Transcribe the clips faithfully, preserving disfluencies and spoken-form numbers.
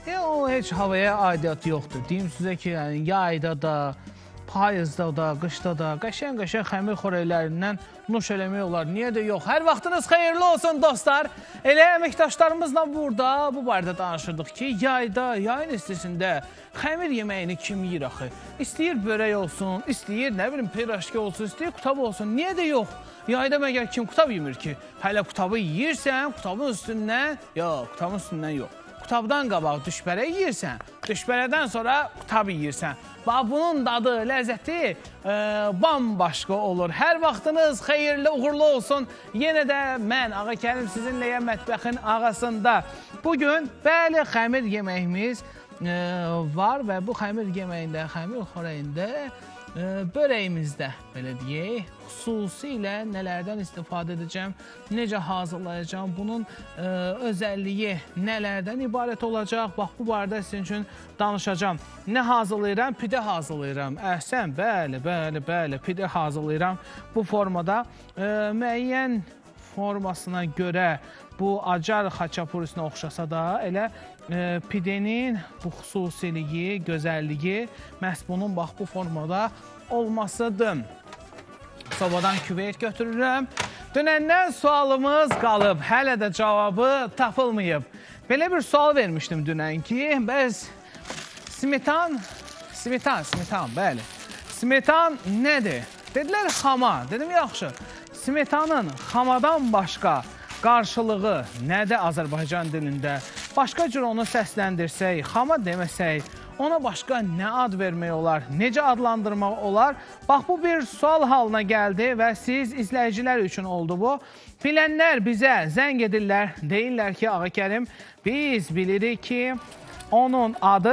E, o heç havaya aidiyyatı yoxdur. Deyim sizə ki, yəni, yayda da, payızda da, qışda da qəşən-qəşən xəmir xörəklərindən nuş eləmək olar. Niyə də yox? Hər vaxtınız xeyirli olsun dostlar. Elə əməkdaşlarımızla burada bu barədə danışırdıq ki, yayda, yayın istisində xəmir yeməyini kim yiyir axı? İstəyir börək olsun, istəyir, nə bilim, pirajki olsun, istəyir qutab olsun. Niyə də yox? Yayda məgər kim qutab yemir ki? Hələ qutabı yiyirsən, qutabın üstündən, yox, qutabın üstündən yox. Qutabdan qabaq düşbərə yiyirsən, düşbərədən sonra qutab yiyirsən. Bax, bunun dadı, ləzzəti e, bambaşqa olur. Hər vaxtınız xeyirli, uğurlu olsun. Yenə də mən, Ağa Kərim, sizinləyəm mətbəxin ağasında. Bugün, bəli, xəmir yeməyimiz e, var və bu xəmir yeməyində, xəmir xörəyində, e, börəyimizdə, belə deyək, xüsusilə nələrdən istifadə edəcəm, necə hazırlayacağım, bunun e, özəlliyi nələrdən ibarət olacaq, bax, bu barədə sizin üçün danışacağım. Nə hazırlayıram? Pidə hazırlayıram. Əhsən, bəli, bəli, bəli, pidə hazırlayıram. Bu formada e, müəyyən formasına görə bu acar xaçapurisine oxşasa da, elə e, pidənin bu xüsusiliyi, gözəlliyi məhz bunun bax, bu formada olmasıdır. Sobadan küveyt götürürəm. Dünəndən sualımız qalıb, hələ də cavabı tapılmayıb. Belə bir sual vermişdim dünən ki, bəs smetan, smetan, smetan, bəli. Smetan nədir? Dedilər xama. Dedim, yaxşı. Smetanın xamadan başqa qarşılığı nədir Azərbaycan dilində? Başqa cür onu səsləndirsək, xama deməsək, ona başqa nə ad vermək olar, necə adlandırmaq olar? Bax, bu bir sual halına gəldi və siz izləyicilər üçün oldu bu. Bilənlər bizə zəng edirlər, deyirlər ki, Ağa Kərim, biz bilirik ki, onun adı,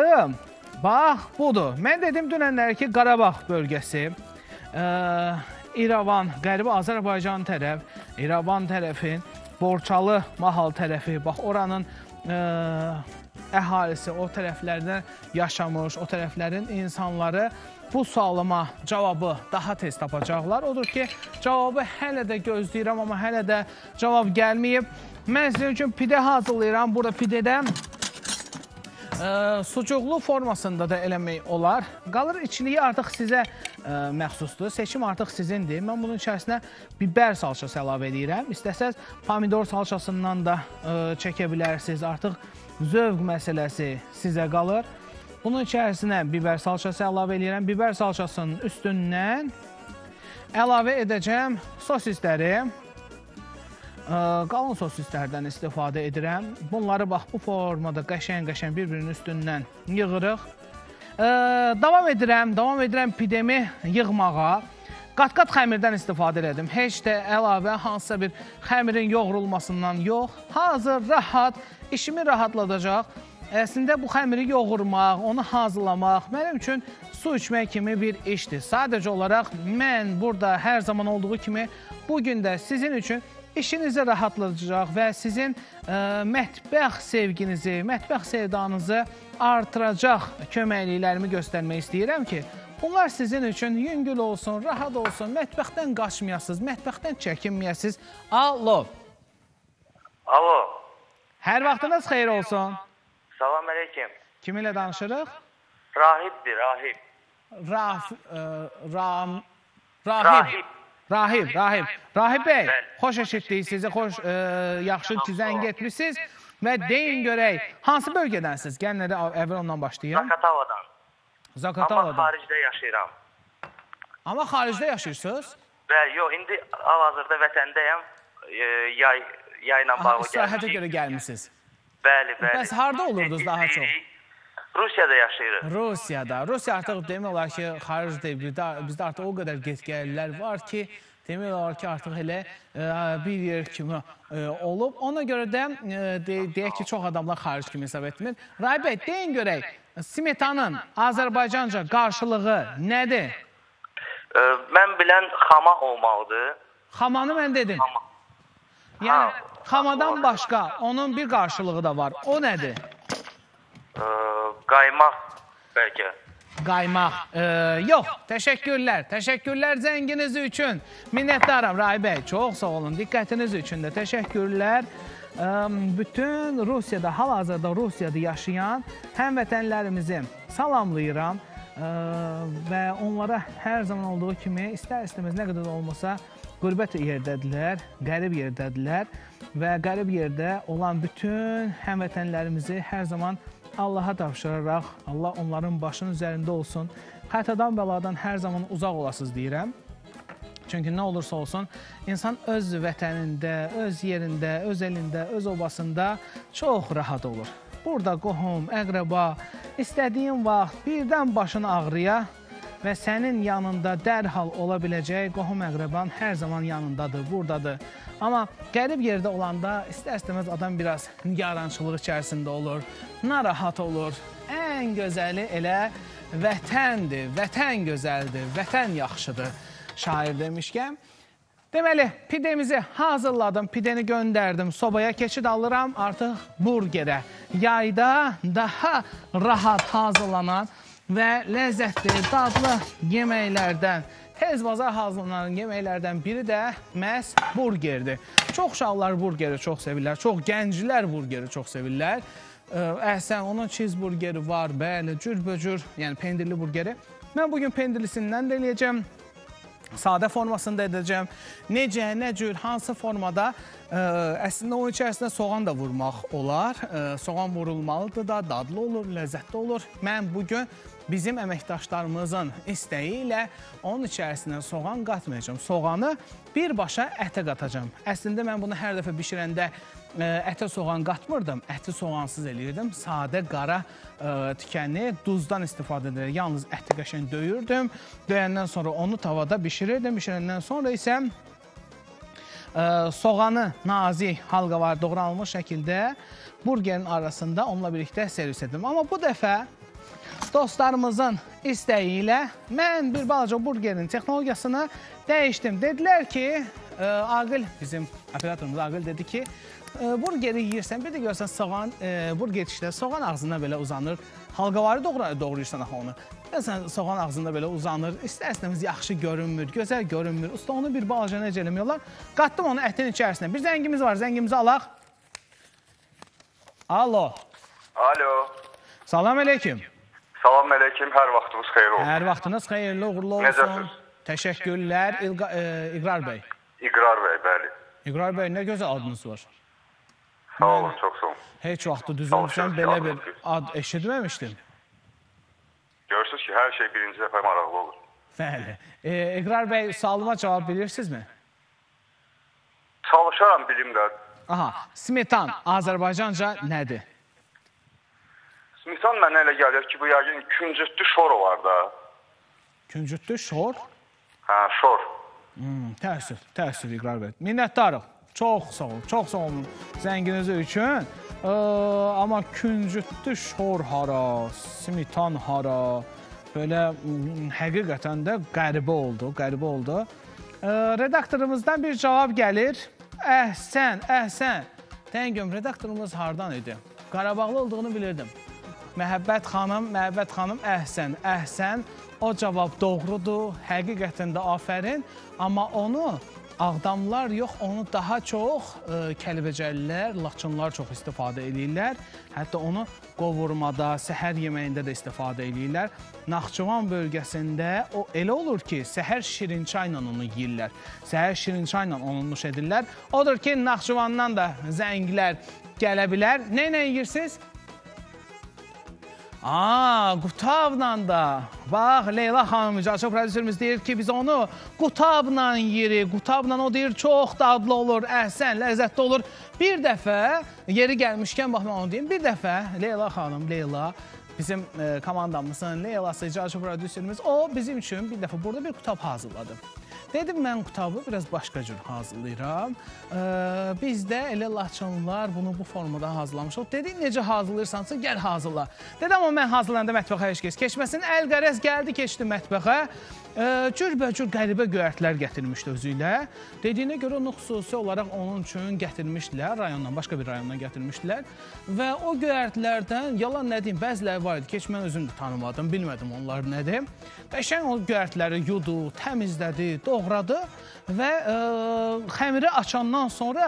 bax, budur. Mən dedim dünənlər ki, Qarabağ bölgəsi, e, İrəvan, Qərbi Azərbaycan tərəf, İrəvan tərəfin, Borçalı mahal tərəfi, bax, oranın e, əhalisi o tərəflərdə yaşamış, o tərəflərin insanları bu sualıma cavabı daha tez tapacaqlar. Odur ki, cavabı hələ də gözləyirəm, amma hələ də cavab gəlməyib. Mən sizin üçün pidə hazırlayıram. Burada pidədə e, sucuqlu formasında da eləmək olar. Qalır içiliyi artıq sizə e, məxsusdur. Seçim artıq sizindir. Mən bunun içərisinə biber salçası əlavə edirəm. İstəsəz pomidor salçasından da e, çəkə bilərsiniz. Artıq zövq məsələsi sizə qalır. Bunun içərisinə biber salçası əlavə edirəm. Biber salçasının üstündən əlavə edəcəm sosisləri. Qalın sosislərdən istifadə edirəm. Bunları bax, bu formada qəşən-qəşən bir-birinin üstündən yığırıq. Davam edirəm, davam edirəm pidəmi yığmağa. Qat-qat xəmirdən istifadə edim. Heç də əlavə hansısa bir xəmirin yoğrulmasından yox. Hazır, rahat, işimi rahatladacaq. Əslində bu xəmiri yoğurmaq, onu hazırlamaq mənim üçün su içmək kimi bir işdir. Sadəcə olaraq mən burada hər zaman olduğu kimi bugün də sizin üçün işinizi rahatladacaq və sizin ə, mətbəx sevginizi, mətbəx sevdanızı artıracaq köməkliklərimi göstərmək istəyirəm ki, bunlar sizin üçün yüngül olsun, rahat olsun, mətbəxdən qaçmayasınız, mətbəxdən çəkinməyəsiniz. Alo. Alo. Hər vaxtınız xeyir olsun. Salam əleykim. Kim ilə danışırıq? Rahibdir, rahib. Raf, ə, ram, rahib. Rahib, rahib. Rahib bəy, xoş eşitdik sizi, xoş, ə, yaxşı ki, zəng etmişsiniz və deyin görək, hansı bölgədənsiniz? Gəlin də əvvəl ondan başlayayım. Zakatavadan. Zakatavadan. Amma xaricdə yaşayıram. Amma xaricdə yaşayırsınız? Bəli, yox, indi hal-hazırda vətəndəyəm, e, yay, yayla bağlı gəlmişik. İstirahətə görə gəlmişsiniz. Bəli, bəli. Bəs harada olurdunuz daha çox? Rusiyada yaşayırıq. Rusiyada. Rusiya artıq demək olar ki, xaricdə, bizdə artıq o qədər get-gəllər var ki, demək olar ki, artıq elə bir yer kimi olub. Ona görə də deyək ki, çox adamlar xaric kimi hesab etmir. Rahib bəy, deyin görək, smetanın Azərbaycanca qarşılığı nədir? Mən bilən xama olmalıdır. Xamanı mən dedim. Xama. Yəni, xamadan başqa onun bir qarşılığı da var. O nədir? Qaymaq bəlkə. Qaymaq. Ee, yox, təşəkkürlər. Təşəkkürlər zənginiz üçün. Minnətdaram Rahib bəy. Çox sağ olun. Diqqətiniz üçün də təşəkkürlər. bütün Rusiyada, hal-hazırda Rusiyada yaşayan həmvətənlərimizi salamlayıram və onlara hər zaman olduğu kimi istər-istəməz nə qədər olmasa qürbət yerdədirlər, qərib yerdədirlər və qərib yerdə olan bütün həmvətənlərimizi hər zaman Allaha tapşıraraq, Allah onların başının üzərində olsun, xətadan, bəladan hər zaman uzaq olasınız deyirəm. Çünki nə olursa olsun, insan öz vətənində, öz yerində, öz elində, öz obasında çox rahat olur. Burada qohum, əqrəba, istədiyin vaxt birdən başın ağrıya və sənin yanında dərhal ola biləcək qohum əqrəban hər zaman yanındadır, buradadır. Amma qərib yerdə olanda istər-istəməz adam biraz nigarançılıq içərisində olur, narahat olur. Ən gözəli elə vətəndir, vətən gözəldir, vətən yaxşıdır, şair demişkən. Deməli, pidemizi hazırladım, pideni göndərdim, sobaya keçid alıram, artıq burgerə. Yayda daha rahat hazırlanan və ləzzətli, dadlı yeməklərdən, tez bazar hazırlanan yeməklərdən biri də məhz burgerdir. Çox uşaqlar burgeri çox sevirlər, çox gənclər burgeri çox sevirlər. Əhsən, onun cheeseburgeri var, bəli, cürbəcür, yəni pendirli burgeri. Mən bugün pendirlisindən də eləyəcəm. Sadə formasında edəcəm. Necə, nə cür, hansı formada? Əslində onun içərisində soğan da vurmaq olar. Soğan vurulmalıdır da, dadlı olur, ləzzətli olur. Mən bugün bizim əməkdaşlarımızın istəyi ilə onun içərisindən soğan qatmayacağım. Soğanı birbaşa ətə qatacağım. Əslində mən bunu hər dəfə bişirəndə ətə soğan qatmırdım, əti soğansız eləyirdim. Sadə qara tikəni duzdan istifadə edirəm. Yalnız əti qəşəng döyürdüm. Döyəndən sonra onu tavada bişirirdim. Bişirəndən sonra isə soğanı nazik halqavar doğranılmış şəkildə burgerin arasında onunla birlikdə servis edim. Amma bu dəfə dostlarımızın istəyi ilə mən bir balaca burgerin texnologiyasını dəyişdim. Dedilər ki, Aqil, bizim operatorumuz Aqil dedi ki, burgeri yiyirsən, bir də görsən soğan, burger işlə soğan ağzına belə uzanır. Halqavarı doğrayırsan axı onu. Sən soğan ağzında belə uzanır, istər-istəmiz yaxşı görünmür, gözəl görünmür. Usta onu bir balaca necə eləmiyorlar? Qatdım onu ətin içərisinə. Bir zəngimiz var, zəngimizi alaq. Alo. Alo. Salam əleykim. Salam əleykim, hər vaxtınız xeyir olsun. Hər vaxtınız xeyirli, uğurlu olsun. Necəsiz? Təşəkkürlər, İqrar bəy. İqrar bəy, bəli. İqrar bəy, nə gözəl adınız var. Sağ olun, çox sağ olun. Heç vaxtı düzülmüşəm, belə bir ad eşitməmişdim. Görürsünüz ki, hər şey birinci dəfə maraqlı olur. Bəli. İqrar bəy, sualıma cavab bilirsinizmi? Çalışaram bilimdə. Aha, smetan Azərbaycanca nədir? Smetan mənə elə gəlir ki, bu yəqin küncütlü şor var da. Küncütlü şor? Hə, şor. Hmm, təəssüf, təəssüf İqrar bəy. Minnətdarıq. Çox sağ olun, çox sağ olun zənginizi üçün. Ee, amma küncütlü şor hara, smetan hara, belə həqiqətən də qəribə oldu, qəribə oldu. Ee, redaktorumuzdan bir cavab gəlir. Əhsən, əhsən. Təngüm, redaktorumuz hardan idi? Qarabağlı olduğunu bilirdim. Məhəbbət xanım, Məhəbbət xanım, əhsən, əhsən. O cavab doğrudur, həqiqətən də afərin. Amma onu Ağdamlar yox, onu daha çox e, Kəlbəcəlilər, Laçınlar çox istifadə edirlər. Hətta onu qovurmada, səhər yeməyində də istifadə edirlər. Naxçıvan bölgəsində o elə olur ki, səhər şirin çayla onu yeyirlər. Səhər şirin çayla onu nuş edirlər. Odur ki, Naxçıvandan da zənglər gələ bilər. Nə ilə yeyirsiniz? Aa, qutabla da. Bax, Leyla xanım, icraçı prodüserimiz deyir ki, biz onu qutabla yeyirik. Qutabla o deyir, çox dadlı olur, əhsən, ləzzətli olur. Bir dəfə, yeri gəlmişkən, bax, mən onu deyim, bir dəfə Leyla xanım, Leyla, bizim e, komandamızın Leylası, icraçı prodüserimiz, o bizim üçün bir dəfə burada bir qutab hazırladı. Dedim, mən qutabı biraz başqa cür hazırlayıram. Ee, bizdə elə Laçınlılar bunu bu formada hazırlamışıq. Dedi, necə hazırlayırsansa, gəl hazırla. Dedim, amma mən hazırlananda mətbəxə heç kəs keçməsin. Əl-qərəz gəldi, keçdi mətbəxə. Ee, cürbəcür qəribə göyərtlər gətirmişdi özü ilə. Dediyinə görə onu xüsusi olaraq onun üçün gətirmişdilər, rayondan, başqa bir rayondan gətirmişdilər. Və o göyərtlərdən, yalan nə deyim, bəziləri var idi, keç mən özüm də tanımadım, bilmədim onlar nədir. Qəşəng o göyərtləri yudu, təmizlədi, doğradı və ə, xəmiri açandan sonra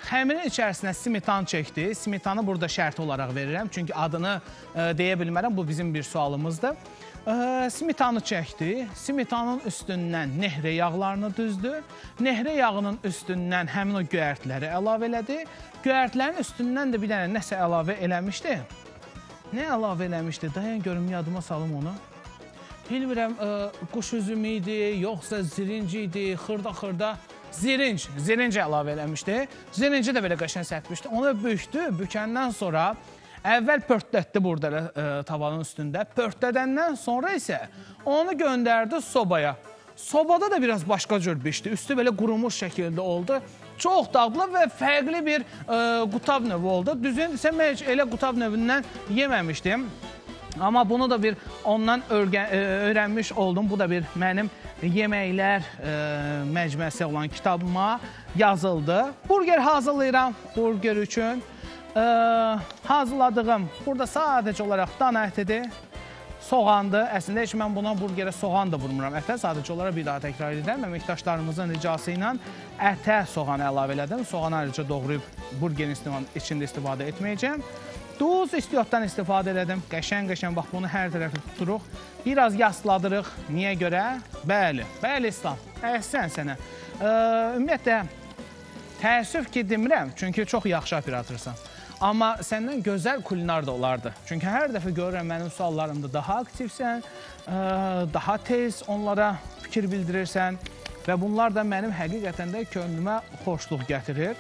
Xəmirin içərisinə smetan çəkdi. Smetanı burada şərt olaraq verirəm. Çünki adını e, deyə bilmərəm. Bu bizim bir sualımızdır. E, smetanı çəkdi. Smetanın üstündən nehrə yağlarını düzdü. Nehrə yağının üstündən həmin o göyərtləri əlavə elədi. Göyərtlərin üstündən də bir dənə nəsə əlavə eləmişdi. Nə əlavə eləmişdi? Dayan görüm, yadıma salım onu. Bilmirəm, e, quş üzümü idi, yoxsa zirinci idi, xırda-xırda. Zirinc, zirinc əlavə eləmişdi. Zirinci də belə qəşəng sərpmişdi. Onu bükdü, bükəndən sonra əvvəl pörtlətdi burada e, tavanın üstündə. Pörtlədəndən sonra isə onu göndərdi sobaya. Sobada da biraz başqa cür bişdi. Üstü belə qurumuş şəkildə oldu. Çox dadlı və fərqli bir e, qutab növü oldu. Düzün isə mən heç elə qutab növündən yeməmişdim. Amma bunu da bir ondan öyrənmiş oldum. Bu da bir mənim yeməklər e, məcmuəsi olan kitabıma yazıldı. Burger hazırlayıram burger üçün. E, hazırladığım burada sadəcə olaraq dana ətidir, soğandır. Əslində heç mən buna burgerə soğan da vurmuram ətə. Sadəcə olaraq bir daha təkrar edirəm. Əməkdaşlarımızın ricası ilə ətə soğan əlavə elədim. Soğanı ayrıca doğrayıb burgerin içində istifadə etməyəcəm. Duz istiyotdan istifadə elədim. Qəşən-qəşən, bax bunu hər tərəfi tuturuq. Biraz yasladırıq. Niyə görə? Bəli, bəli İslam. Əhsən sənə. E, ümumiyyətlə, təəssüf ki demirəm, çünki çox yaxşı operatorsan. Amma səndən gözəl kulinar da olardı. Çünki hər dəfə görürəm mənim suallarımda daha aktivsən, e, daha tez onlara fikir bildirirsən və bunlar da mənim həqiqətən də könlümə xoşluq gətirir.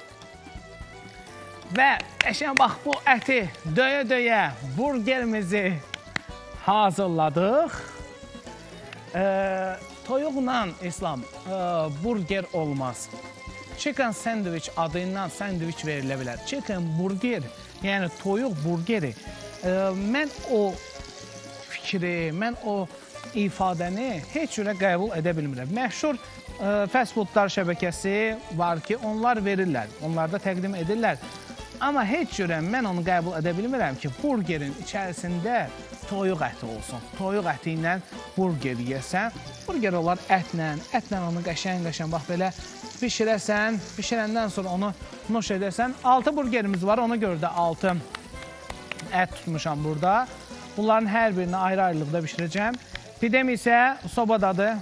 Və qəşəng bax bu əti döyə-döyə burgerimizi hazırladıq. E, toyuqla İslam e, burger olmaz. Chicken sandwich adından sandwich verilə bilər. Chicken burger, yəni toyuq burgeri. E, mən o fikri, mən o ifadəni heç cürə qəbul edə bilmirəm. Məşhur e, fast foodlar şəbəkəsi var ki, onlar verirlər, onlar da təqdim edirlər. Amma heç cürə mən onu qəbul edə bilmirəm ki, burgerin içərisində toyuq əti olsun. Toyuq əti ilə burger yəsən. Burger olar ətlə, ətlə onu qəşən-qəşən bax belə bişirəsən. Bişirəndən sonra onu nuş edərsən. altı burgerimiz var, ona görə də altı ət tutmuşam burada. Bunların hər birini ayrı-ayrılıqda bişirəcəm. Pidəm isə sobadadır.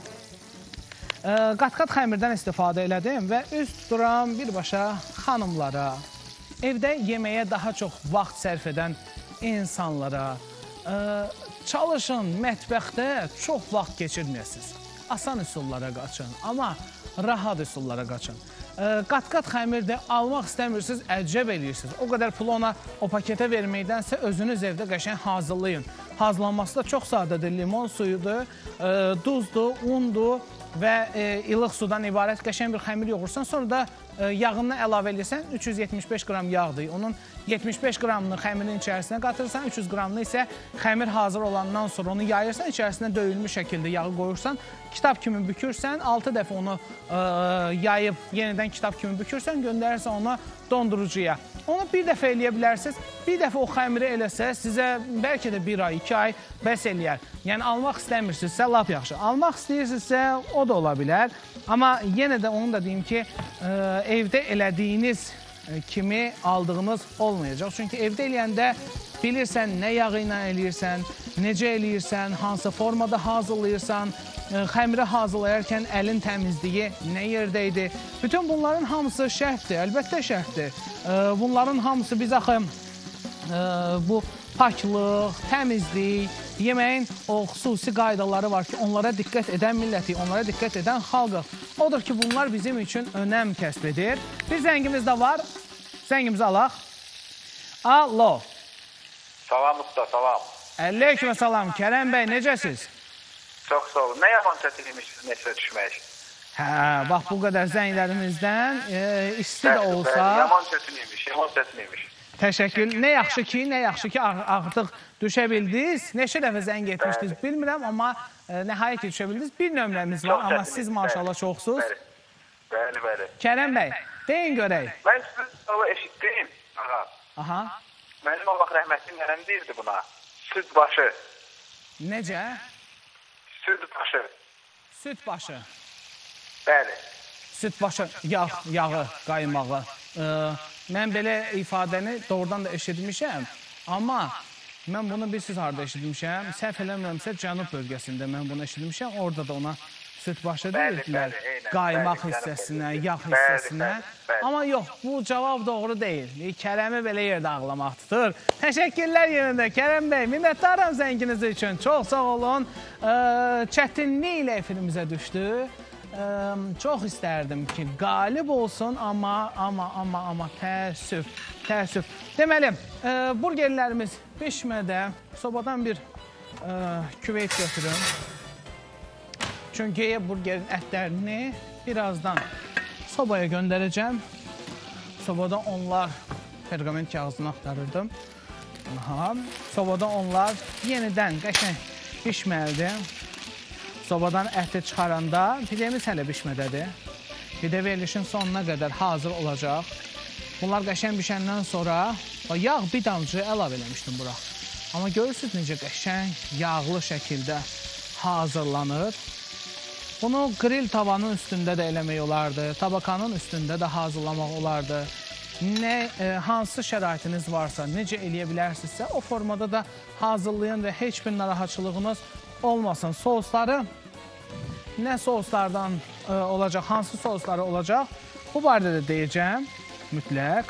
Qat-qat xəmirdən istifadə elədim və üst tuturam birbaşa xanımlara, evdə yeməyə daha çox vaxt sərf edən insanlara, ə, çalışın mətbəxdə çox vaxt keçirməyəsiniz. Asan üsullara qaçın, amma rahat üsullara qaçın. Qat-qat xəmirdə almaq istəmirsiniz, əcəb eləyirsiniz. O qədər pulu ona o paketə verməkdənsə özünüz evdə qəşəng hazırlayın. Hazırlanması da çox sadədir. Limon suyudur, ə, duzdur, undur və e, ilıq sudan ibarət qəşəng bir xəmir yoğursan, sonra da e, yağını əlavə edirsən, üç yüz yetmiş beş qram yağdır. Onun yetmiş beş qramını xəmirin içərisinə qatırsan, üç yüz qramını isə xəmir hazır olandan sonra onu yayırsan, içərisinə döyülmüş şəkildə yağı qoyursan, kitab kimi bükürsən, altı dəfə onu e, yayıb yenidən kitab kimi bükürsən, göndərirsən onu dondurucuya. Onu bir dəfə eləyə bilərsiniz, bir dəfə o xəmiri eləsə, sizə bəlkə də bir ay, iki ay bəs eləyər. Yəni, almaq istəmirsinizsə, lap yaxşı. Almaq istəyirsinizsə, o da ola bilər. Amma yenə də onu da deyim ki, e, evdə elədiyiniz kimi aldığınız olmayacaq. Çünki evdə eləyəndə bilirsən nə yağı ilə eləyirsən, necə eləyirsən, hansı formada hazırlayırsan, xəmiri hazırlayarkən əlin təmizliyi nə yerdə idi. Bütün bunların hamısı şərtdir, əlbəttə şərtdir. Bunların hamısı biz axı bu paklıq, təmizlik, yeməyin o xüsusi qaydaları var ki, onlara diqqət edən milləti, onlara diqqət edən xalqı. Odur ki, bunlar bizim üçün önəm kəsb edir. Bir zəngimiz də var. Zəngimizi alaq. Alo. Salam usta, salam. Əleyküm salam. Kərəm bəy, necəsiz? Çox sağ olun. Nə yaman çətinmişsiniz neçə düşmək? Hə, bax bu qədər zənglərimizdən e, isti də Bəli, olsa... bəli, yaman çətinmiş, yaman çətinmiş. Təşəkkür. Nə yaxşı ki, nə yaxşı ki artıq düşə bildiniz. Neçə dəfə zəng etmişdiniz bilmirəm, amma e, nəhayət ki düşə bildiniz. Bir nömrəmiz var, amma siz maşallah çoxsuz. Bəli, bəli. Kərəm bəy, deyin görək. Mən sizin sualı eşitdim. Aha. Aha. Mənim Allah rəhmətli nənəm deyirdi buna. Süd başı. Necə? Süd başı. Süd başı. Bəli. Süd başı, yağ, yağı, qaymağı. Ə, mən belə ifadəni doğrudan da eşitmişəm, amma mən bunu bilirsiniz harada eşitmişəm. Səhv eləmirəmsə Cənub bölgəsində mən bunu eşitmişəm. Orada da ona süt başı deyirdilər. Qaymaq hissəsinə, yağ hissəsinə. Amma yox, bu cavab doğru deyil. Kərəmi belə yerdə ağlamaq tutur. Təşəkkürlər yerində Kərəm bəy. Minnətdaram zənginiz üçün. Çox sağ olun. Çətinlik ilə efirimizə düşdü. Çox istərdim ki, qalib olsun, amma, amma, amma, amma təəssüf, təəssüf. Deməli, burgerlərimiz pişmədə sobadan bir küveyt götürün. Çünki burgerin ətlərini birazdan sobaya göndərəcəm. Sobada onlar, perqament kağızını axtarırdım. Aha, sobada onlar yenidən qəşəng pişməlidir. Sobadan əti çıxaranda pidemiz hələ bişmədədir. Pide verilişin sonuna qədər hazır olacaq. Bunlar qəşəng bişəndən sonra yağ bir damcı əlavə eləmişdim bura. Amma görürsünüz necə qəşəng yağlı şəkildə hazırlanır. Bunu grill tavanın üstündə də eləmək olardı, tabakanın üstündə də hazırlamaq olardı. Nə, e, hansı şəraitiniz varsa, necə eləyə bilərsinizsə, o formada da hazırlayın və heç bir narahatçılığınız olmasın. Sosları nə soslardan e, olacaq, hansı sosları olacaq, bu barədə də deyəcəm mütləq.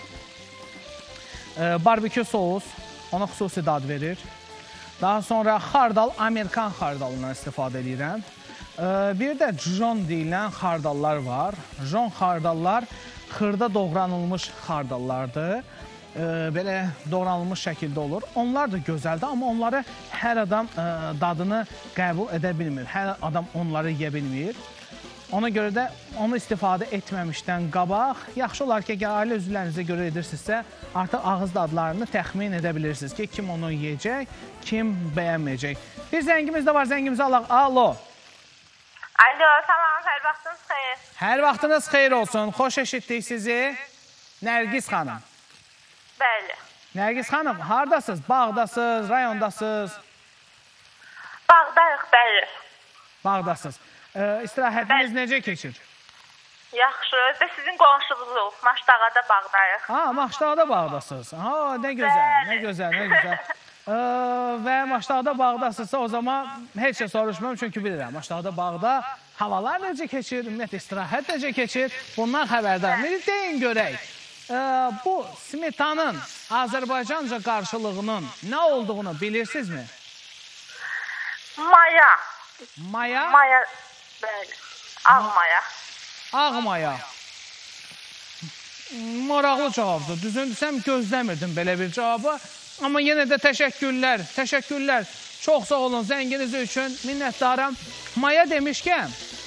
E, barbekü sos, ona xüsusi dad verir. Daha sonra xardal, Amerikan xardalından istifadə edirəm. E, bir də Jon deyilən xardallar var. Jon xardallar xırda doğranılmış xardallardır. E, belə doğranılmış şəkildə olur. Onlar da gözəldir, amma onları hər adam e, dadını qəbul edə bilmir. Hər adam onları yeyə bilmir. Ona görə də onu istifadə etməmişdən qabaq, yaxşı olar ki, ailə üzvlərinizə görə edirsinizsə, artıq ağız dadlarını təxmin edə bilirsiniz ki, kim onu yeyəcək, kim bəyənməyəcək. Bir zəngimiz də var, zəngimizi alaq. Alo. Alo, salam, hər vaxtınız xeyir. Hər vaxtınız xeyir olsun. Xoş eşitdik sizi. Nərgiz xanım. Bəli. Nərgiz xanım, haradasınız? Bağdasınız, rayondasınız? Bağdayıq, bəli. Bağdasınız. E, istirahətiniz necə keçir? Yaxşı, özdə sizin qonşunuzluq, Maşdağada bağdayıq. Ha, Maşdağda bağdasınız. Ha, nə gözəl, nə gözəl, nə gözəl. E, və Maşdağda bağdasınızsa o zaman heç şey soruşmam, çünki bilirəm. Maşdağda bağda havalar necə keçir, ümumiyyətlə istirahət necə keçir, bundan xəbərdar. Necə deyin görək. E, bu smetanın Azərbaycanca qarşılığının nə olduğunu bilirsinizmi? Maya. Maya? Maya, bəli. Ağ maya. Ağ maya. Maraqlı cavabdır. Düzün desəm gözləmirdim belə bir cavabı. Amma yenə də təşəkkürlər, təşəkkürlər. Çox sağ olun zənginiz üçün, minnətdaram. Maya demişkən,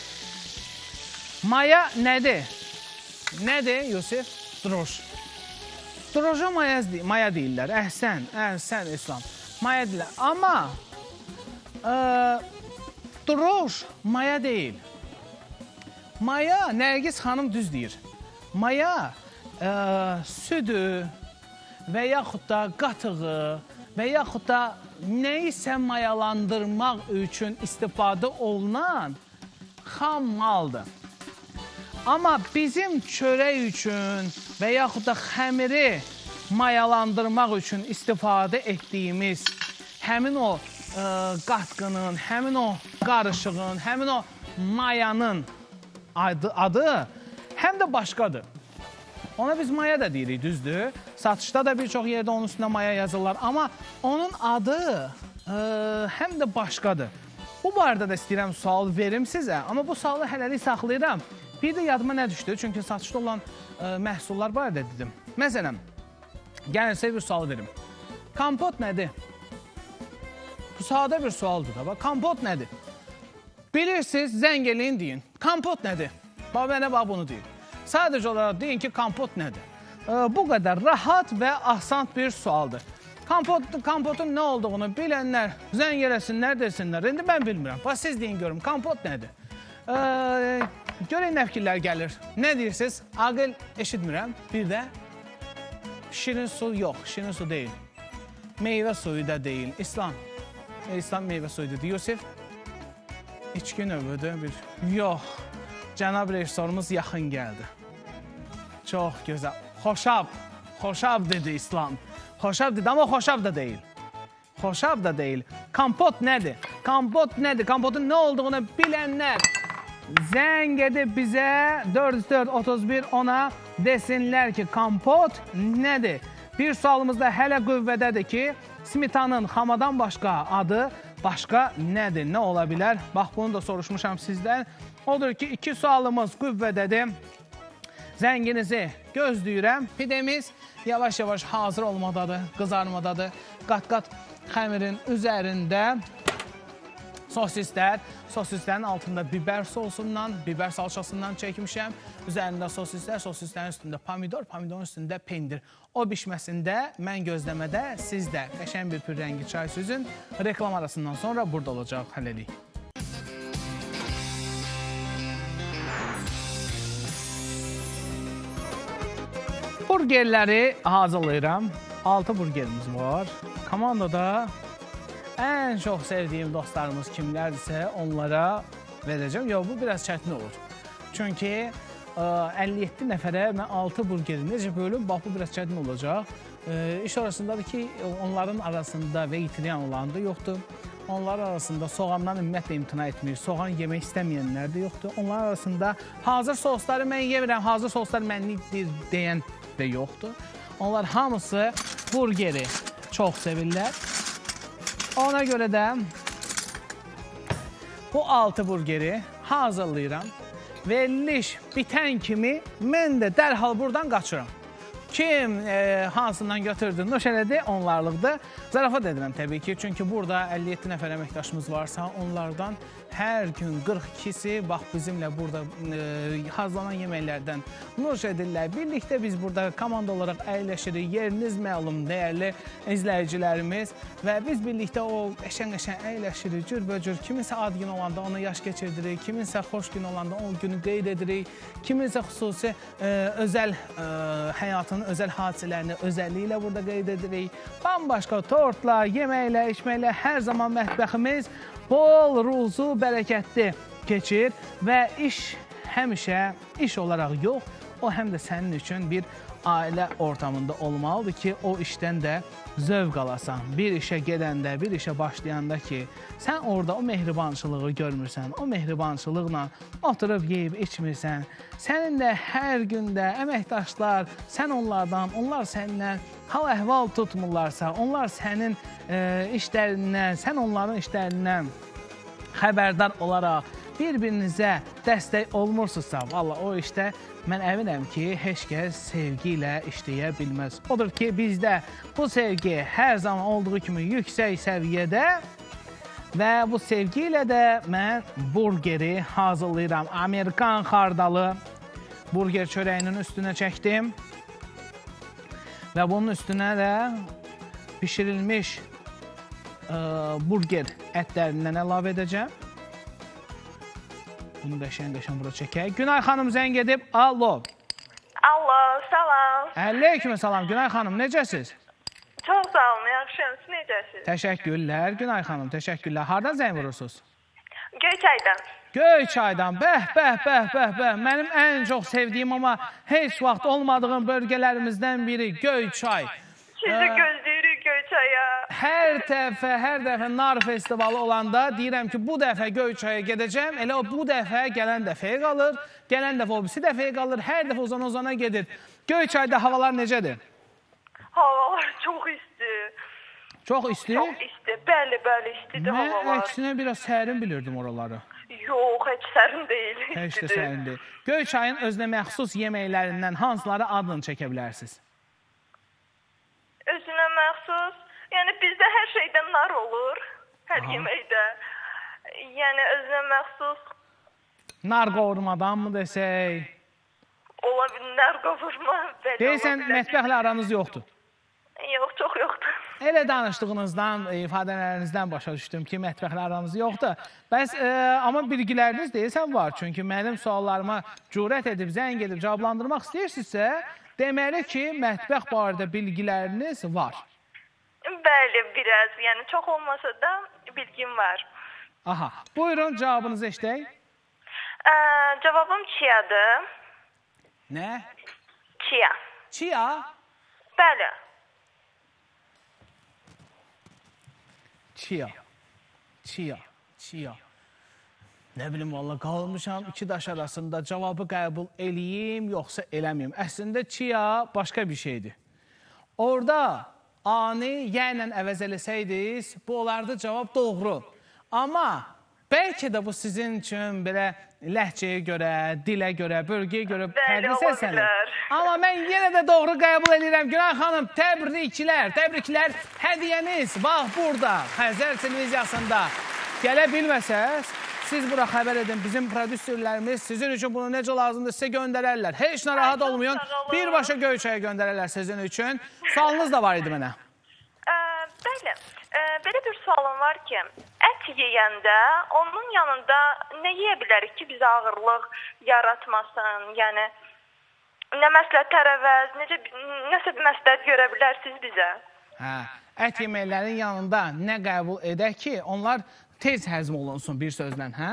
maya nədir? Nədir Yusif? Droş. Droja maya, maya deyirlər. Əhsən, əhsən İslam. Maya deyirlər. Amma e, droş maya deyil. Maya, Nərgiz xanım düz deyir. Maya e, südü və yaxud da qatığı və yaxud da nəyisə mayalandırmaq üçün istifadə olunan xam maldır. Amma bizim çörək üçün və yaxud da xəmiri mayalandırmaq üçün istifadə etdiyimiz həmin o e, qatqının, həmin o qarışığın, həmin o mayanın adı, adı həm də başqadır. Ona biz maya da deyirik, düzdür. Satışda da bir çox yerdə onun üstünə maya yazırlar. Amma onun adı e, həm də başqadır. Bu barədə də istəyirəm sual verim sizə. Amma bu sualı hələlik saxlayıram. Bir də yadıma nə düşdü? Çünki satışda olan e, məhsullar barədə dedim. Məsələn, gəlin sizə bir sual verim. Kompot nədir? Bu sadə bir sualdır da. Kompot nədir? Bilirsiniz, zəng eləyin deyin. Kompot nədir? Bax, mənə bax bunu deyin. Sadəcə olaraq deyin ki, kompot nədir? E, bu qədər rahat və asan bir sualdır. Kompot, kompotun nə olduğunu bilənlər, zəng eləsinlər, desinlər. İndi mən bilmirəm. Bax, siz deyin görüm, kompot nədir? E, görək nə fikirlər gəlir. Nə deyirsiniz? Aqil eşitmirəm. Bir də şirin su yox, şirin su deyil. Meyvə suyu da deyil. İslam. İslam meyvə suyudur. Yusif? İçki növüdür. Bir... Yox. Cənab rejissorumuz yaxın gəldi. Çox gözəl. Xoşab. Xoşab dedi İslam. Xoşab dedi ama xoşab da deyil. Xoşab da deyil. Kompot nədir? Kompot nədir? Kompotun nə olduğunu bilənlər zəng edib bizə dörd yüz dörd otuz bir ona desinlər ki, kompot nədir? Bir sualımız da hələ qüvvədədir ki, smitanın xamadan başqa adı başqa nədir? Nə ola bilər? Bax, bunu da soruşmuşam sizdən. Odur ki, iki sualımız qüvvədədir. Zənginizi gözləyirəm. Pidemiz yavaş-yavaş hazır olmadadır, qızarmadadır. Qat-qat xəmirin üzərində sosislər, sosislərin altında biber sosundan, biber salçasından çəkmişəm. Üzərində sosislər, sosislərin üstündə pomidor, pomidorun üstündə pendir. O bişməsində, mən gözləmədə, siz də qəşəng bir pürrəngi çay süzün. Reklam arasından sonra burada olacaq hələlik. Burgerləri hazırlayıram. altı burgerimiz var. Komandada ən çox sevdiyim dostlarımız kimlərdirsə onlara verəcəm. Yox, bu biraz çətin olur. Çünki əlli yeddi nəfərə mən altı burgeri necə bölüm, bax bu biraz çətin olacaq. İş arasındadır ki, onların arasında vegetarian olan da yoxdur. Onlar arasında soğandan ümumiyyətlə imtina etmir. Soğan yemək istəməyənlər də yoxdur. Onlar arasında hazır sosları mən yemirəm, hazır soslar mənlikdir deyən də yoxdur. Onlar hamısı burgeri çox sevirlər. Ona görə də bu altı burgeri hazırlayıram. Veriliş bitən kimi mən də dərhal buradan qaçıram. Kim e, hansından götürdü, nuş elədi, onlarlıqdır. Zarafat edirəm təbii ki, çünki burada əlli yeddi nəfər əməkdaşımız varsa, onlardan hər gün qırx ikisi bax bizimlə burada e, hazırlanan yeməklərdən nuş edirlər. Birlikdə biz burada komanda olaraq əyləşirik. Yeriniz məlum, dəyərli izləyicilərimiz və biz birlikdə o qəşəng-qəşəng əyləşirik, cürbəcür. Kiminsə ad gün olanda ona yaş keçirdirik, kiminsə xoş gün olanda o günü qeyd edirik, kiminsə xüsusi e, özəl e, həyatını, özəl hadisələrini özəlliklə burada qeyd edirik. Bambaşqa tortla, yeməklə, içməklə hər zaman mətbəximiz bol, ruzu, bərəkətli keçir və iş həmişə iş olaraq yox, o həm də sənin üçün bir ailə ortamında olmalıdır ki, o işdən də zövq alasan. Bir işə gedəndə, bir işə başlayanda ki, sən orada o mehribançılığı görmürsən, o mehribançılıqla oturub yeyib içmirsən, sənin də hər gündə əməkdaşlar, sən onlardan, onlar səndən hal-əhval tutmurlarsa, onlar sənin e, işlərindən, sən onların işlərindən xəbərdar olaraq bir-birinizə dəstək olmursunuzsa, valla o işdə mən əminəm ki, heç kəs sevgi ilə işləyə bilməz. Odur ki, bizdə bu sevgi hər zaman olduğu kimi yüksək səviyyədə və bu sevgi ilə də mən burgeri hazırlayıram. Amerikan xardalı burger çörəyinin üstünə çəkdim və bunun üstünə də pişirilmiş ə, burger ətlərindən əlavə edəcəm. Bunu qəşən-qəşən bura çəkək. Günay xanım zəng edib, alo. Alo, salam. Əleyküm salam, Günay xanım, necəsiz? Çox sağ olun, yaxşıyam, siz necəsiz? Təşəkkürlər, Günay xanım, təşəkkürlər. Hardan zəng vurursunuz? Göyçaydan. Göyçaydan, bəh, bəh, bəh, bəh, bəh. Mənim ən çox sevdiyim amma heç vaxt olmadığım bölgələrimizdən biri Göyçay. Sizi gözləyirik Göyçaya. Hər dəfə, hər dəfə nar festivalı olanda deyirəm ki, bu dəfə Göyçaya gedəcəm. Elə o bu dəfə gələn dəfəyə qalır, gələn dəfə o birisi dəfəyə qalır, hər dəfə uzana-uzana gedir. Göyçayda havalar necədir? Havalar çox isti. Çox isti? Çox isti, bəli, bəli, istidir Mən havalar. Mən əksinə biraz sərin bilirdim oraları. Yox, heç sərin deyil, istidir. Heç də sərin deyil. Göyçayın özünə məxsus yeməklərindən hansıları adını çəkə bilərsiniz? Özünə məxsus, yəni bizdə hər şeydən nar olur, hər Aha. yeməkdə. Yəni özünə məxsus... Nar qovurmadan mı desək? Ola bilir, nar qovurma. Deyirsən, mətbəxlə aranız yoxdur? Yox, çox yoxdur. Elə danışdığınızdan, ifadələrinizdən başa düşdüm ki, mətbəxlə aranız yoxdur. Bəs, e, amma bilgiləriniz deyilsən var. Çünki mənim suallarıma cürət edib, zəng edib cavablandırmaq istəyirsinizsə, deməli ki, mətbəx barədə bilgiləriniz var. Bəli, biraz. Yəni, çox olmasa da bilgim var. Aha. Buyurun, cavabınızı eşdək. Cavabım çiyadır. Nə? Çiya. Chia? Bəli. Chia. Chia. Chia. Ne bilim valla qalmışam iki daş arasında cavabı qəbul eləyim yoxsa eləməyim. Əslində chia başqa bir şeydir. Orada ani yəni əvəz eləsəydiniz bu olardı cavab doğru. Amma bəlkə də bu sizin üçün belə ləhcəyə görə, dilə görə, bölgəyə görə fərqli səslənir. Amma mən yenə də doğru qəbul edirəm. Günay xanım, təbriklər, təbriklər. Hədiyyəniz bax burada, Xəzər televiziyasında. Gələ bilməsəz, siz bura xəbər edin. Bizim prodüserlərimiz sizin üçün bunu necə lazımdır sizə göndərərlər. Heç narahat olmayın. Birbaşa Göyçaya göndərərlər sizin üçün. Sualınız da var idi mənə. Bəli. Belə bir sualım var ki, ət yeyəndə onun yanında nə yeyə bilərik ki, bizə ağırlıq yaratmasın? Yəni, nə məsləhət tərəvəz, necə, nəsə bir məsləhət görə bilərsiniz bizə? Hə, ət yeməklərin yanında nə qəbul edək ki, onlar tez həzm olunsun bir sözlə, hə?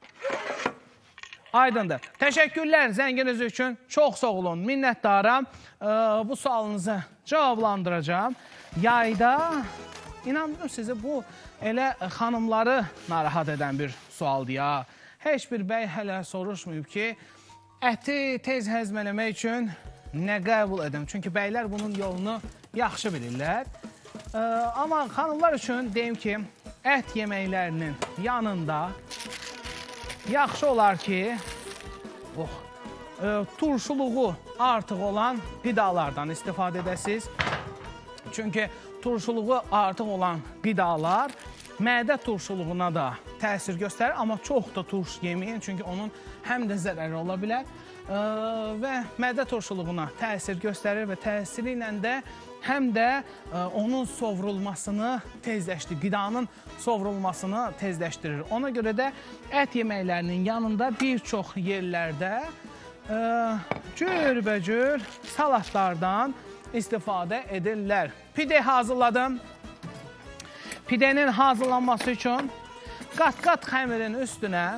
Aydındır. Təşəkkürlər zənginiz üçün. Çox sağ olun, minnətdaram. Bu sualınızı cavablandıracağım. Yayda, inanmıyorum sizi, bu elə xanımları narahat edən bir sualdır ya. Heç bir bəy hələ soruşmayıb ki, əti tez həzm eləmək üçün nə qəbul edim? Çünki bəylər bunun yolunu yaxşı bilirlər. Amma xanımlar üçün deyim ki, ət yeməklərinin yanında yaxşı olar ki, oh, e, turşuluğu artıq olan qidalardan istifadə edəsiniz. Çünki turşuluğu artıq olan qidalar mədə turşuluğuna da təsir göstərir, amma çox da turş yeməyin, çünki onun həm də zərəri ola bilər e, və mədə turşuluğuna təsir göstərir və təsiri ilə də həm də e, onun sovrulmasını tezləşdirir, qidanın sovrulmasını tezləşdirir. Ona görə də ət yeməklərinin yanında bir çox yerlərdə e, cürbəcür salatlardan istifadə edirlər. Pide hazırladım. Pidenin hazırlanması üçün qat-qat xəmirin üstünə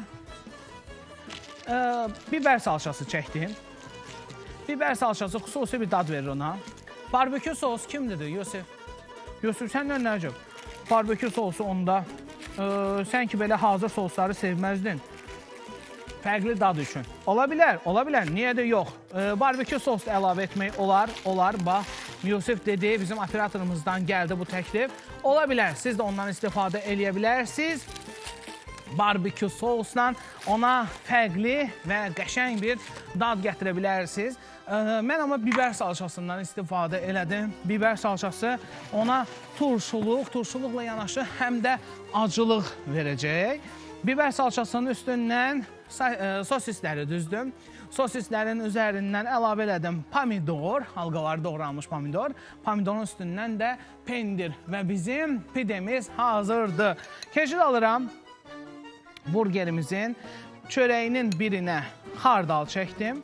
e, biber salçası çəkdim. Biber salçası xüsusi bir dad verir ona. Barbekü sos kimdir, Yusuf? Yusuf, səndən nəcib? Barbekü sosu onda, e, sən ki belə hazır sosları sevməzdin. Fərqli dad üçün. Ola bilər, ola bilər. Niyə də yox? E, barbekü sos əlavə etmək olar, olar. Bax, Yusuf dedi, bizim operatorumuzdan gəldi bu təklif. Ola bilər, siz də ondan istifadə eləyə bilərsiniz. Barbekü sosla ona fərqli və qəşəng bir dad gətirə bilərsiniz. Mən amma biber salçasından istifadə elədim. Biber salçası ona turşuluq, turşuluqla yanaşı həm də acılıq verəcək. Biber salçasının üstündən sosisləri düzdüm. Sosislərin üzərindən əlavə elədim pomidor, halqaları doğranmış pomidor. Pomidorun üstündən də pendir və bizim pidemiz hazırdır. Keçid alıram. Burgerimizin çörəyinin birinə xardal çəkdim.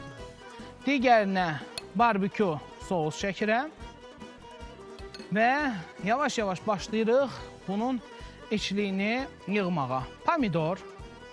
Digərinə barbekü sos çəkirəm və yavaş-yavaş başlayırıq bunun içliyini yığmağa. Pomidor,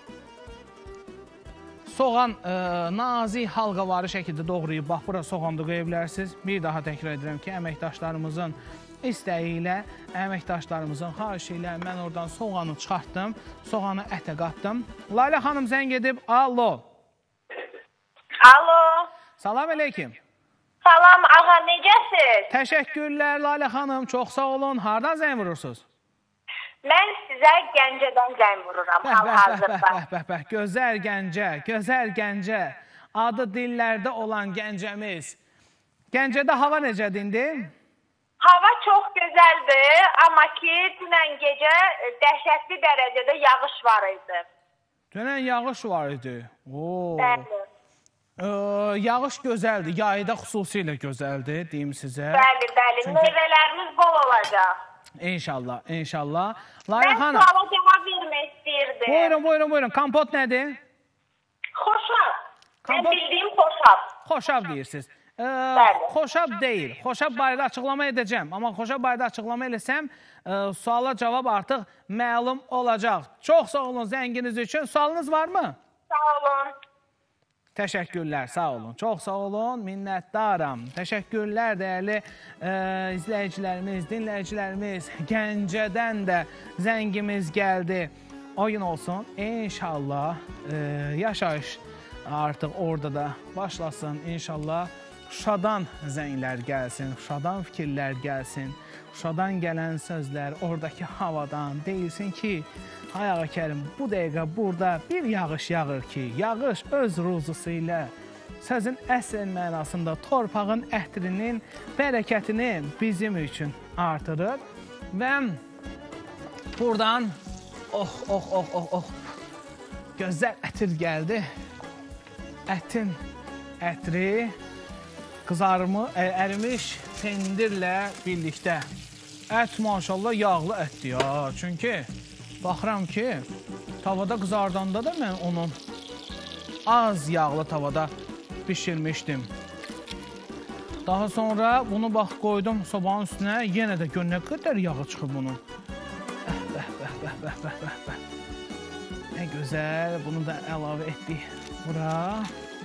soğan e, nazik halqavarı şəkildə doğrayıb, bax, bura soğan da qoya bilərsiniz. Bir daha təkrar edirəm ki, əməkdaşlarımızın istəyi ilə, əməkdaşlarımızın xahişi ilə mən oradan soğanı çıxartdım, soğanı ətə qatdım. Layla xanım zəng edib, alo. Alo. Salam əleykim. Salam ağa, necəsiz? Təşəkkürlər Layla xanım, çox sağ olun. Hardan zəng vurursunuz? Mən sizə Gəncədən zəng vururam, hal-hazırda. Bəh, bəh, bəh, gözəl Gəncə, gözəl Gəncə. Adı dillərdə olan Gəncəmiz. Gəncədə hava necədir indi? Hava çox gözəldir, amma ki, dünən gecə dəhşətli dərəcədə yağış var idi. Dünən yağış var idi. Oo. Bəli. Ee, yağış gözəldir, yayda xüsusilə gözəldir, deyim sizə. Bəli, bəli, Çünki... meyvələrimiz bol olacaq. İnşallah, inşallah. Layla Mən xanım, suala cavab vermək istəyirdim. Buyurun, buyurun, buyurun. Kompot nədir? Xoşab. Kompot... Mən bildiyim xoşab. Xoşab deyirsiniz. Ee, xoşab deyil. Xoşab barədə açıqlama edəcəm. Amma xoşab barədə açıqlama eləsəm, e, suala cavab artıq məlum olacaq. Çox sağ olun zənginiz üçün. Sualınız varmı? Sağ olun. Təşəkkürlər, sağ olun. Çox sağ olun, minnətdaram. Təşəkkürlər, dəyərli e, izləyicilərimiz, dinləyicilərimiz. Gəncədən də zəngimiz gəldi. O gün olsun, inşallah e, yaşayış artıq orada da başlasın. İnşallah Şuşadan zənglər gəlsin, Şuşadan fikirlər gəlsin, Şuşadan gələn sözlər, oradakı havadan deyilsin ki, ay ağa Kərim, bu dəqiqə burada bir yağış yağır ki, yağış öz ruzusu ilə sözün əsl mənasında torpağın ətrinin bərəkətini bizim üçün artırır və buradan oh, oh, oh, oh, oh, gözəl ətir gəldi. Ətin ətri qızarmış, ərimiş pendirlə birlikdə. Ət maşallah yağlı ətdir ya. Çünki baxıram ki, tavada qızardanda da mən onun az yağlı tavada pişirmişdim. Daha sonra bunu bax qoydum sobanın üstünə. Yenə də gör nə qədər yağı çıxıb bunun. Bəh, bəh, bəh, bəh, bəh, bəh, bəh. Nə gözəl. Bunu da əlavə etdik bura.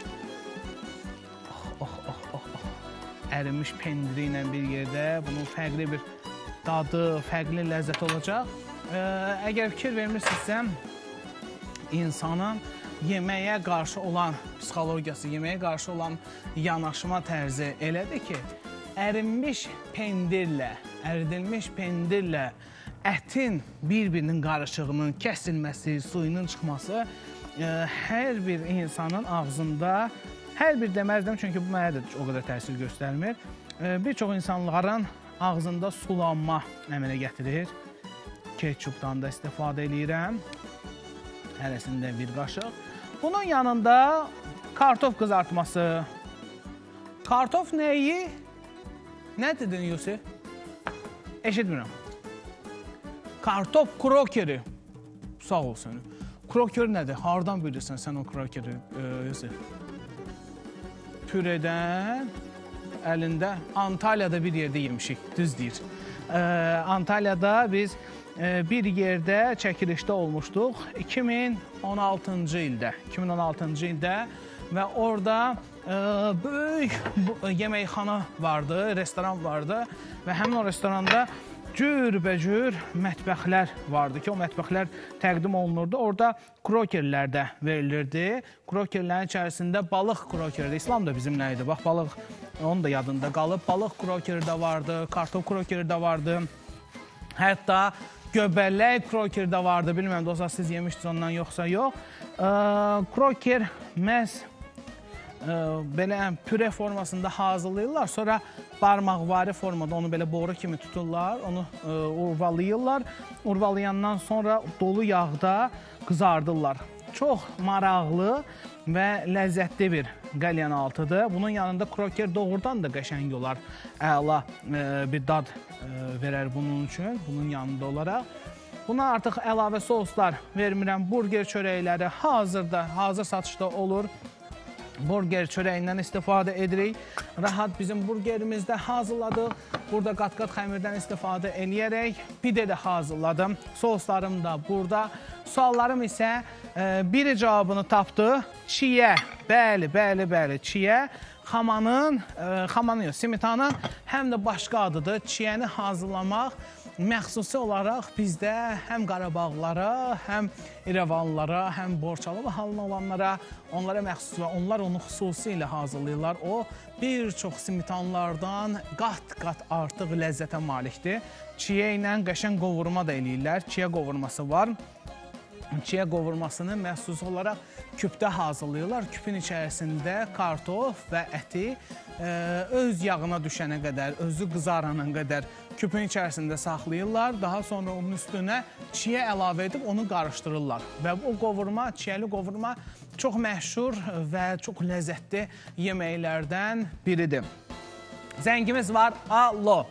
Oh, oh, oh, oh, oh. Ərimiş pendiri ilə bir yerdə bunun fərqli bir dadı, fərqli ləzzət olacaq. Ee, əgər fikir vermirsinizsə, insanın yeməyə qarşı olan psixologiyası, yeməyə qarşı olan yanaşma tərzi elədir ki, ərinmiş pendirlə, əridilmiş pendirlə ətin bir-birinin qarışığının kəsilməsi, suyunun çıxması e, hər bir insanın ağzında, hər bir deməzdim, çünki bu mənə də o qədər təsir göstərmir, e, bir çox insanların ağzında sulanma əmələ gətirir. Ketçupdan da istifadə edirəm. Hərəsində bir qaşıq. Bunun yanında kartof qızartması. Kartof nəyi? Nə dedin Yusuf? Eşitmirəm. Kartof krokeri. Sağ ol səni. Kroker nədir? Hardan bilirsən sən o krokeri Yusuf? Pürədən əlində. Antalyada bir yerdə yemişik. Düz deyir. Antalyada biz bir yerdə çəkilişdə olmuşduq iki min on altıncı ildə. iki min on altıncı ildə və orada e, böyük yeməkxana vardı, restoran vardı və həmin o restoranda cürbəcür mətbəxlər vardı ki, o mətbəxlər təqdim olunurdu. Orada krokerlər də verilirdi. Krokerlərin içərisində balıq krokeri, İslam da bizimlə idi. Bax, balıq, onun da yadında qalıb. Balıq krokeri də vardı, kartof krokeri də vardı. Hətta göbələk kroker də vardı. Bilməm, dostlar, siz yemişdiniz ondan yoxsa yox. E, kroker məhz e, belə püre formasında hazırlayırlar. Sonra barmaqvari formada onu belə boru kimi tuturlar. Onu e, urvalayırlar. Urvalayandan sonra dolu yağda qızardırlar. Çox maraqlı və ləzzətli bir qəlyanaltıdır. Bunun yanında kroker doğrudan da qəşəng olar. Əla e, bir dad e, verər bunun üçün, bunun yanında olaraq. Buna artıq əlavə soslar vermirəm. Burger çörəkləri hazırda, hazır satışda olur. Burger çörəyindən istifadə edirik. Rahat bizim burgerimizdə hazırladıq. Burada qat-qat xəmirdən istifadə eləyərək pide də hazırladım. Soslarım da burada. Suallarım isə e, biri cavabını tapdı. Çiyə, bəli, bəli, bəli, çiyə. Xamanın, e, xamanın yox, simitanın həm də başqa adıdır. Çiyəni hazırlamaq məxsusi olaraq bizdə həm Qarabağlılara, həm İrəvanlılara, həm Borçalı halına olanlara, onlara məxsus və onlar onu xüsusilə hazırlayırlar. O, bir çox simitanlardan qat-qat artıq ləzzətə malikdir. Çiyə ilə qəşəng qovurma da eləyirlər. Çiyə qovurması var. Çiyə qovurmasını məxsus olaraq küpdə hazırlayırlar. Küpün içərisində kartof və əti e, öz yağına düşənə qədər, özü qızarana qədər küpün içərisində saxlayırlar. Daha sonra onun üstünə çiyə əlavə edib onu qarışdırırlar. Və o qovurma, çiyəli qovurma çox məşhur və çox ləzzətli yeməklərdən biridir. Zəngimiz var. Alo.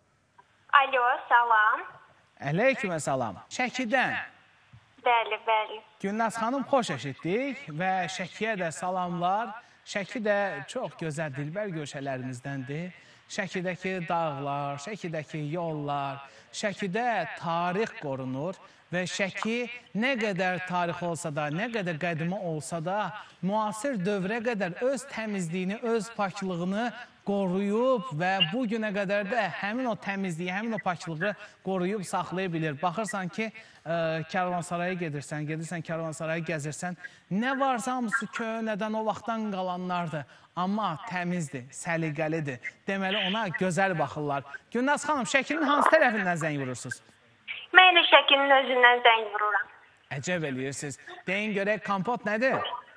Alo, salam. Əleykümə salam. Şəkidən. Bəli, bəli. Gülnaz xanım, xoş eşitdik və Şəkiyə də salamlar. Şəki də çox gözəl dilbər görüşələrimіздəndir. Şəkidəki dağlar, Şəkidəki yollar, Şəkidə tarix qorunur və Şəki nə qədər tarix olsa da, nə qədər qədimi olsa da, müasir dövrə qədər öz təmizliyini, öz paklığını qoruyub və bu günə qədər də həmin o təmizliyi, həmin o paklılığı qoruyub saxlaya bilir. Baxırsan ki, Kərvansaraya gedirsən, gedirsən Kərvansaraya gəzirsən, nə varsa hamısı köhnədən o vaxtdan qalanlardır. Amma təmizdir, səliqəlidir. Deməli, ona gözəl baxırlar. Gülnaz xanım, Şəkinin hansı tərəfindən zəng vurursunuz? Mən elə Şəkinin özündən zəng vururam. Əcəb eləyirsiniz. Deyin görək, kompot nədir?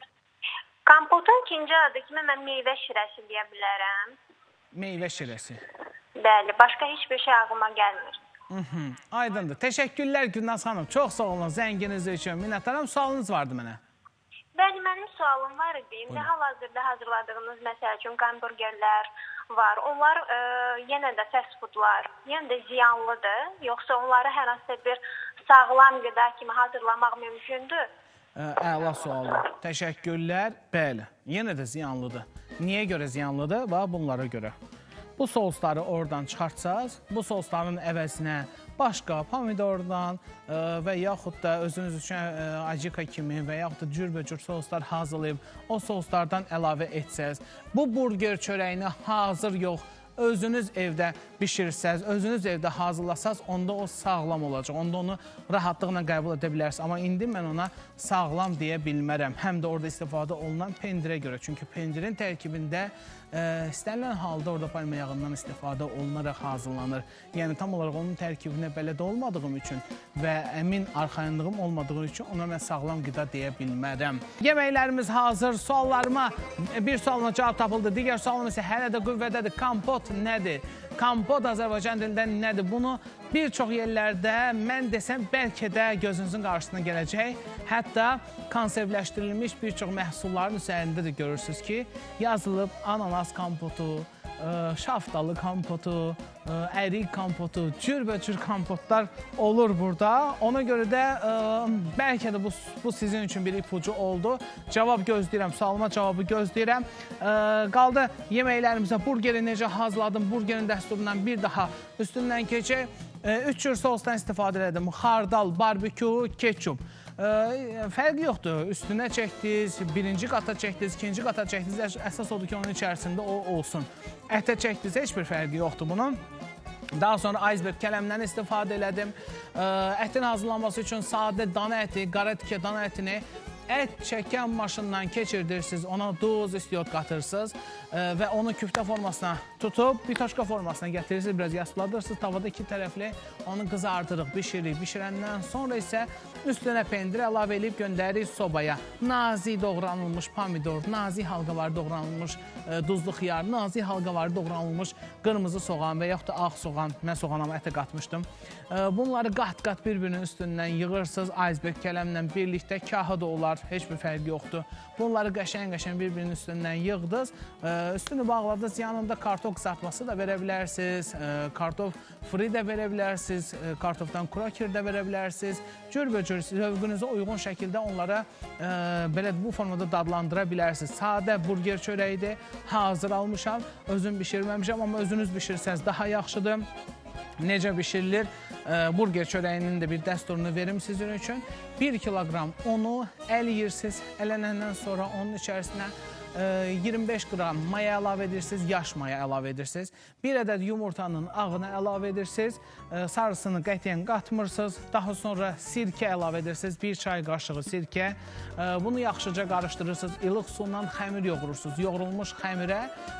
Kompotun ikinci adı kimi mən meyvə şirəsi deyə bilərəm. Meyvə şirəsi. Bəli, başqa heç bir şey ağlıma gəlmir. Hı -hı. Aydındır. Təşəkkürlər Gülnaz xanım. Çox sağ olun zənginiz üçün. Minnətdaram. Sualınız vardı mənə. Bəli, mənim sualım var idi. İndi hal-hazırda hazırladığınız məsəl üçün hamburgerlər var. Onlar e, yenə də fast foodlar, yenə də ziyanlıdır. Yoxsa onları hər hansı bir sağlam qida kimi hazırlamaq mümkündür? Əla sualdır. Təşəkkürlər. Bəli, yenə də ziyanlıdır. Niyə görə ziyanlıdır? Bax, bunlara görə. Bu sosları oradan çıxartsaz, bu sosların əvəzinə başqa pomidordan və yaxud da özünüz üçün acika kimi və yaxud da cürbəcür soslar hazırlayıb o soslardan əlavə etsəz, bu burger çörəyini hazır yox, özünüz evdə bişirsəz, özünüz evdə hazırlasaz, onda o sağlam olacaq. Onda onu rahatlıqla qəbul edə bilərsiniz. Amma indi mən ona sağlam deyə bilmərəm. Həm də orada istifadə olunan pendirə görə. Çünki pendirin tərkibində ə, istənilən halda orada palma yağından istifadə olunaraq hazırlanır. Yəni tam olaraq onun tərkibinə bələd olmadığım üçün və əmin arxayınlığım olmadığı üçün ona mən sağlam qida deyə bilmərəm. Yeməklərimiz hazır. Suallarıma bir sualına cavab tapıldı. Digər sualım isə hələ də qüvvədədir. Kompot nədir? Kompot Azərbaycan dilində nədir? Bunu bir çox yerlərdə mən desəm bəlkə də gözünüzün qarşısına gələcək. Hətta konservləşdirilmiş bir çox məhsulların üzərində də görürsünüz ki, yazılıb ananas kompotu, şaftalı kompotu, ərik kompotu, cürbəcür kompotlar olur burada. Ona görə də bəlkə də bu, bu sizin üçün bir ipucu oldu. Cavab gözləyirəm, sualıma cavabı gözləyirəm. Qaldı yeməklərimizə burgeri necə hazırladım, burgerin dəsturundan bir daha üstündən keçək. Üç cür sosdan istifadə edim. Xardal, barbekü, ketçup. Fərqi yoxdur. Üstünə çəkdiniz, birinci qata çəkdiniz, ikinci qata çəkdiniz. Əsas odur ki, onun içərisində o olsun. Ətə çəkdiniz, heç bir fərqi yoxdur bunun. Daha sonra iceberg kələmdən istifadə elədim. Ətin hazırlanması üçün sadə dana əti, qara tikə dana ətini ət çəkən maşından keçirdirsiniz, ona duz, istiot qatırsınız və onu küftə formasına tutub, bitoşka formasına gətirirsiniz, biraz yasladırsınız, tavada iki tərəfli onu qızardırıq, bişiririk. Bişirəndən sonra isə üstünə pendir əlavə edib göndəririk sobaya. Nazik doğranılmış pomidor, nazik halqa var doğranılmış duzlu xiyar, nazik halqa var doğranılmış qırmızı soğan və yaxud da ağ soğan, mən soğanama ətə qatmışdım. Bunları qat-qat bir-birinin üstündən yığırsınız, iceberg kələmlə birlikdə, kahı da olar, heç bir fərqi yoxdur. Bunları qəşən-qəşən bir-birinin üstündən yığdınız, üstünü bağladınız, yanında kartof qızartması da verə bilərsiniz, kartof fri də verə bilərsiniz, kartofdan kroker də verə bilərsiniz. Cürbəcür zövqünüzə uyğun şəkildə onlara belə bu formada dadlandıra bilərsiniz. Sadə burger çörəyidir, hazır almışam, özüm bişirməmişəm, amma özünüz bişirsəz daha yaxşıdır. Necə bişirilir? Burger çörəyinin də bir dəsturunu verim sizin üçün. bir kiloqram unu əliyirsiniz, ələnəndən sonra onun içərisinə iyirmi beş qram maya əlavə edirsiniz, yaş maya əlavə edirsiniz. Bir ədəd yumurtanın ağını əlavə edirsiniz, sarısını qətiyyən qatmırsınız. Daha sonra sirkə əlavə edirsiniz, bir çay qaşığı sirkə. Bunu yaxşıca qarışdırırsınız, ilıq sunan xəmir yoğurursunuz. Yoğrulmuş xəmirə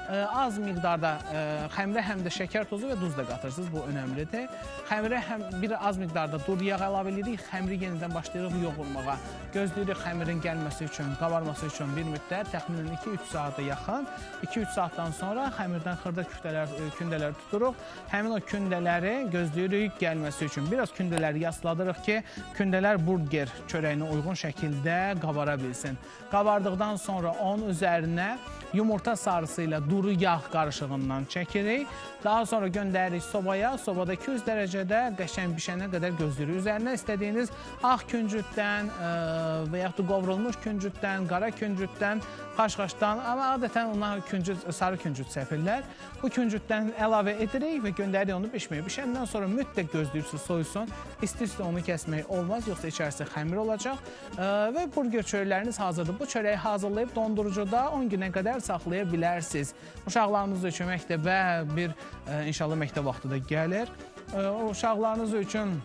az miqdarda xəmirə həm də şəkər tozu və duz da qatırsınız, bu önəmlidir. Xəmirə həm bir az miqdarda dur yağ əlavə edirik, xəmiri yenidən başlayırıq yoğurmağa. Gözləyirik xəmirin gəlməsi üçün, qabarması üçün bir müddət, təxminən iki üç saata yaxın. iki üç saatdan sonra xəmirdən xırda küftələr, kündələr tuturuq. Həmin o kündələri gözləyirik gəlməsi üçün. Biraz kündələri yasladırıq ki, kündələr burger çörəyinə uyğun şəkildə qabara bilsin. Qabardıqdan sonra onun üzərinə yumurta sarısı ilə duru yağ qarışığından çəkirik. Daha sonra göndəririk sobaya. Sobada iki yüz dərəcədə qəşəng bişənə qədər gözləyirik. Üzərinə istədiyiniz ağ küncütdən və yaxud da qovrulmuş küncütdən, qara küncütdən xaş-xaş başdan, amma adətən onlar küncüt, sarı küncüt səpirlər. Bu küncütdən əlavə edirik və göndəririk onu bişməyə. Bişəndən sonra mütləq gözləyirsiniz soyusun. İsti-isti onu kəsmək olmaz, yoxsa içərisi xəmir olacaq. Və burger çörəkləriniz hazırdır. Bu çörəyi hazırlayıb dondurucuda on günə qədər saxlaya bilərsiniz. Uşaqlarınız üçün məktəbə bir inşallah məktəb vaxtı da gəlir. Uşaqlarınız üçün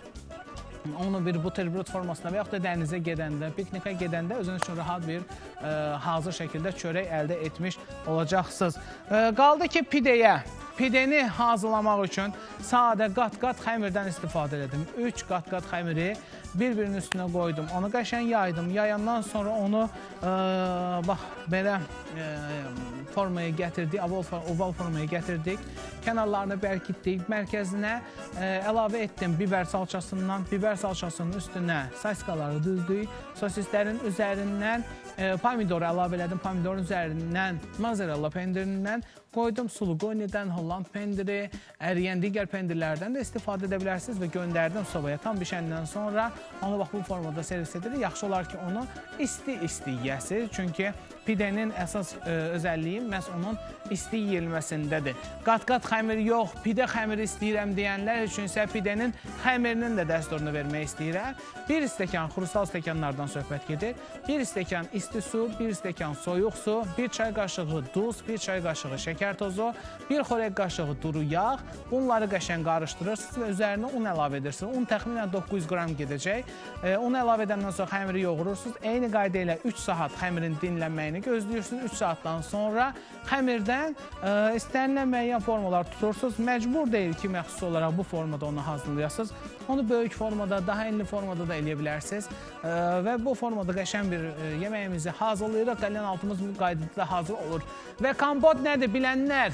onu bir buterbrot formasına və yaxud da dənizə gedəndə, piknikə gedəndə özünüz üçün rahat bir ə, hazır şəkildə çörək əldə etmiş olacaqsınız. Ə, qaldı ki, pidəyə. Pidəni hazırlamaq üçün sadə qat-qat xəmirdən istifadə edim. üç qat-qat xəmiri bir-birinin üstünə qoydum. Onu qəşəng yaydım. Yayandan sonra onu ə, bax, belə ə, formaya gətirdik, oval formaya gətirdik. Kənarlarını bərkitdik. Mərkəzinə ə, əlavə etdim biber salçasından. Biber salçasının üstünə saskaları düzdük. Sosislərin üzərindən ə, pomidoru əlavə elədim. Pomidorun üzərindən mozzarella pendirindən qoydum. Suluqonidən, Holland pendiri, əriyən digər pendirlərdən də istifadə edə bilərsiniz və göndərdim sobaya. Tam bişəndən sonra onu bax bu formada servis edirik. Yaxşı olar ki, onu isti-isti yiyəsiz. Çünki pidənin əsas ə, özəlliyi məhz onun isti yeyilməsindədir. Qat-qat xəmir yox, pidə xəmiri istəyirəm deyənlər üçün isə pidənin xəmirinin də dəsturunu vermək istəyirəm. Bir stəkan xrustal stəkanlardan söhbət gedir. Bir stəkan isti su, bir stəkan soyuq su, bir çay qaşığı duz, bir çay qaşığı şəkər tozu, bir xörək qaşığı duru yağ. Bunları qəşəng qarışdırırsınız və üzərinə un əlavə edirsiniz. Un təxminən doqquz yüz qram gedəcək. E, unu əlavə edəndən sonra xəmiri yoğurursunuz. Eyni qayda ilə üç saat xəmirin dinlənməyini gözləyirsiniz. üç saatdan sonra xəmirdən e, istənilən müəyyən formalar tutursunuz. Məcbur deyil ki, məxsus olaraq bu formada onu hazırlayasınız. Onu böyük formada, daha enli formada da eləyə bilərsiniz. E, və bu formada qəşəng bir e, yeməyimizi hazırlayırıq. Qəlyan altımız bu qaydada da hazır olur. Və kompot nədir bilənlər?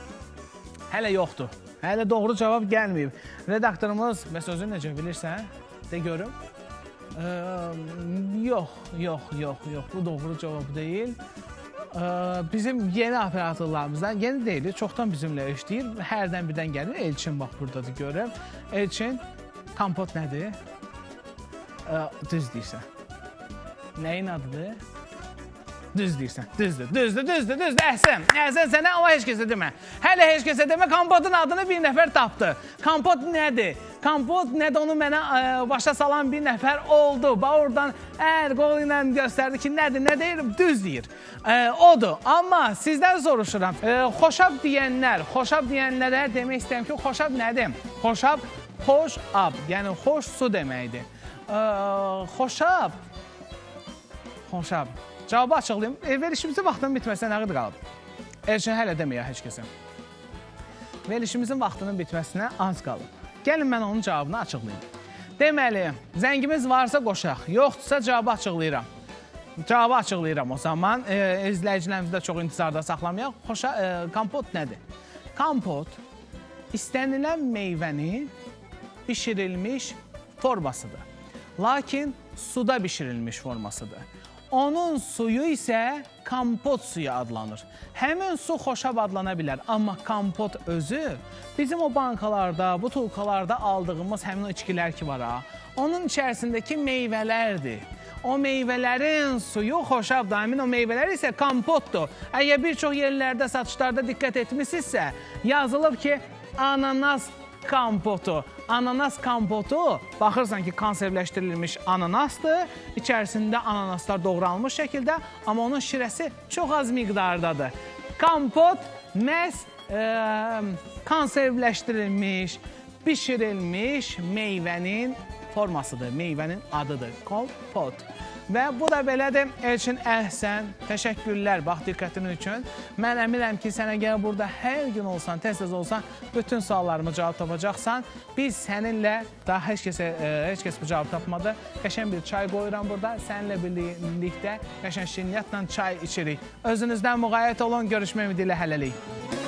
Hələ yoxdur. Hələ doğru cavab gəlməyib. Redaktorumuz, bəs özün necə bilirsən? De görüm. Ee, yox, yox, yox, yox. Bu doğru cavab deyil. Ee, bizim yeni operatorlarımızdan, yeni deyil, çoxdan bizimlə işləyir. Hərdən birdən gəlir. Elçin bax buradadır görüm. Elçin, kompot nədir? Ee, düz deyirsən. Nəyin adıdır? Düz deyirsən, düzdür, düzdür, düzdür, düzdür, əhsən, əhsən sənə, amma heç kəsə demə. Hələ heç kəsə demə, kompotun adını bir nəfər tapdı. Kompot nədir? Kompot nədir, onu mənə ə, başa salan bir nəfər oldu. Bax, oradan əl qolu ilə göstərdi ki, nədir, nə deyirəm, düz deyir. Ə, odur, amma sizdən soruşuram, ə, xoşab deyənlər, xoşab deyənlərə demək istəyəm ki, xoşab nədir? Xoşab, xoş ab, yəni xoş su deməkdir. Ə, xoşab, xoşab. Cavabı açıqlayayım. E, verişimizin vaxtının bitməsinə nə qədər qalıb? Elçin hələ deməyə heç kəsə. Verişimizin vaxtının bitməsinə az qalıb. Gəlin mən onun cavabını açıqlayayım. Deməli, zəngimiz varsa qoşaq, yoxdursa cavabı açıqlayıram. Cavabı açıqlayıram o zaman. E, izləyicilərimizi də çox intizarda saxlamayaq. Xoşa, e, kompot nədir? Kompot istənilən meyvənin bişirilmiş formasıdır. Lakin suda bişirilmiş formasıdır. Onun suyu isə kompot suyu adlanır. Həmin su xoşab adlana bilər, amma kompot özü bizim o bankalarda, butulkalarda aldığımız həmin o içkilər ki var ha, onun içərisindəki meyvələrdir. O meyvələrin suyu xoşabdır, həmin o meyvələr isə kompotdur. Əgər bir çox yerlərdə, satışlarda diqqət etmişsinizsə, yazılıb ki, ananas kompotu. Ananas kompotu, baxırsan ki, konservləşdirilmiş ananasdır. İçərisində ananaslar doğranılmış şəkildə, amma onun şirəsi çox az miqdardadır. Kompot məhz e, konservləşdirilmiş, bişirilmiş meyvənin formasıdır, meyvənin adıdır. Kompot. Və bu da belədir. Elçin, əhsən, təşəkkürlər, bax, diqqətin üçün. Mən əminəm ki, sən əgər burada hər gün olsan, tez-tez olsan, bütün suallarımı cavab tapacaqsan. Biz səninlə, daha heç kəsə, heç kəs bu cavab tapmadı. Qəşən bir çay qoyuram burada. Səninlə birlikdə qəşən şirniyyatla çay içirik. Özünüzdən müğayət olun. Görüşmək ümidilə hələlik.